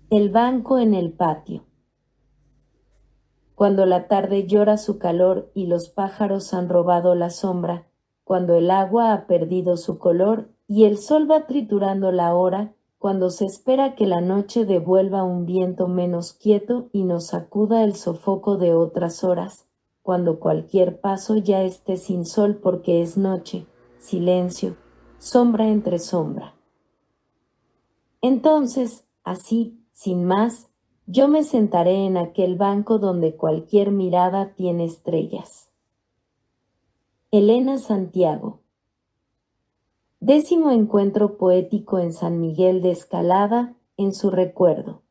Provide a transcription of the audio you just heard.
El banco en el patio. Cuando la tarde llora su calor y los pájaros han robado la sombra, cuando el agua ha perdido su color y el sol va triturando la hora, cuando se espera que la noche devuelva un viento menos quieto y nos sacuda el sofoco de otras horas, cuando cualquier paso ya esté sin sol porque es noche, silencio, sombra entre sombra. Entonces, así, sin más, yo me sentaré en aquel banco donde cualquier mirada tiene estrellas. Elena Santiago. 10º encuentro poético en San Miguel de Escalada, en su recuerdo.